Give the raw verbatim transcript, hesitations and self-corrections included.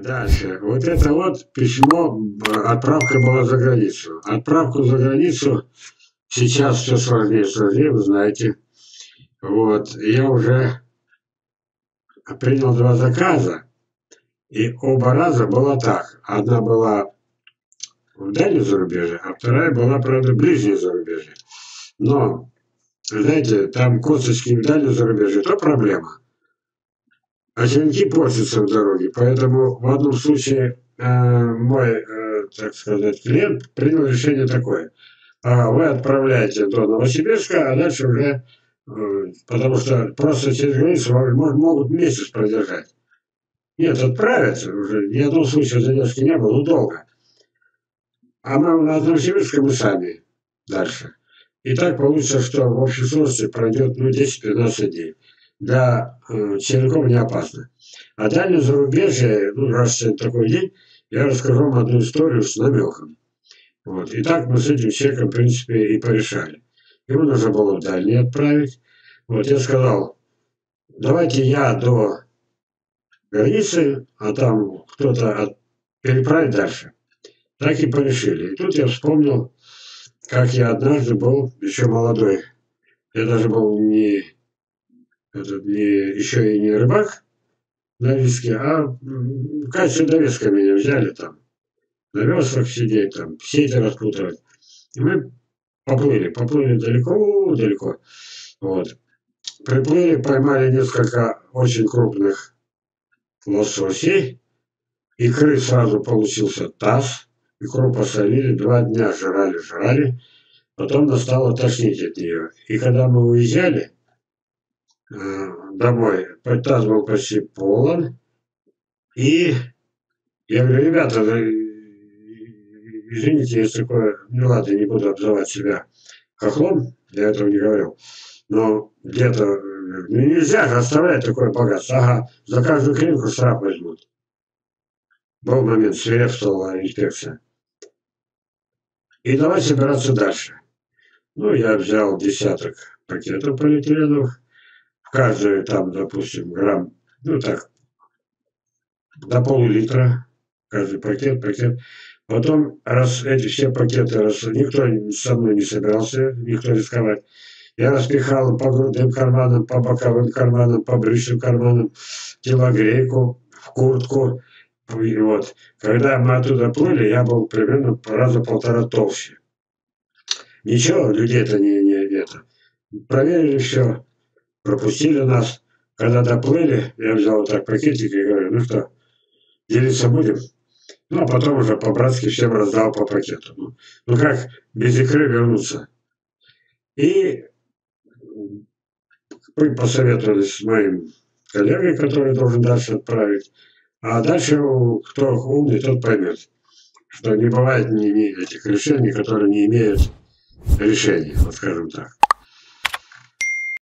Дальше. Вот это вот письмо, отправка была за границу. Отправку за границу сейчас все сложнее и сложнее, вы знаете. Вот. Я уже принял два заказа, и оба раза было так. Одна была в дальнем зарубежье, а вторая была, правда, в ближнем зарубежье. Но, знаете, там косточки в дальнем зарубежье, то проблема. А черенки портятся в дороге. Поэтому в одном случае э, мой, э, так сказать, клиент принял решение такое. А вы отправляете до Новосибирска, а дальше уже, э, потому что просто через границу могут, могут месяц продержать. Нет, отправят уже. Ни одного случая задержки не было, но долго. А мы на Новосибирске мы сами дальше. И так получится, что в общей сложности пройдет ну, десять-пятнадцать дней. Для э, черенков не опасно. А дальнее зарубежье, ну, раз сегодня такой день, я расскажу вам одну историю с намеком. Вот. И так мы с этим человеком, в принципе, и порешали. Ему нужно было в дальний отправить. Вот я сказал, давайте я до границы, а там кто-то от... переправит дальше. Так и порешили. И тут я вспомнил, как я однажды был еще молодой. Я даже был не, этот, не еще и не рыбак на виске, а в качестве довеска меня взяли там. На веслах сидеть, там, сети распутывать. И мы поплыли, поплыли далеко-далеко. Вот. Приплыли, поймали несколько очень крупных лососей. Икры сразу получился таз. Икру посолили, два дня жрали, жрали. Потом настало тошнить от нее. И когда мы уезжали э, домой, таз был почти полон. И я говорю, ребята, извините, если такое, ну ладно, не буду обзывать себя хохлом, я этого не говорил. Но где-то, ну нельзя же оставлять такое богатство. Ага, за каждую кринку штраф возьмут. Был момент, свирепствовала инспекция. И давай собираться дальше. Ну, я взял десяток пакетов полиэтиленовых, в каждую там, допустим, грамм, ну так, до полулитра, каждый пакет, пакет. Потом, раз эти все пакеты, раз никто со мной не собирался, никто рисковать, я распихал по грудным карманам, по боковым карманам, по брючным карманам, телогрейку, в куртку. И вот, когда мы оттуда плыли, я был примерно раза полтора толще. Ничего, людей-то не, не это. Проверили все, пропустили нас. Когда доплыли, я взял вот так пакетик и говорю, ну что, делиться будем? Ну, а потом уже по-братски всем раздал по пакету. Ну, ну как без икры вернуться? И мы посоветовались с моим коллегой, который должен дальше отправить. А дальше кто умный, тот поймет, что не бывает ни, ни этих решений, которые не имеют решения, вот скажем так.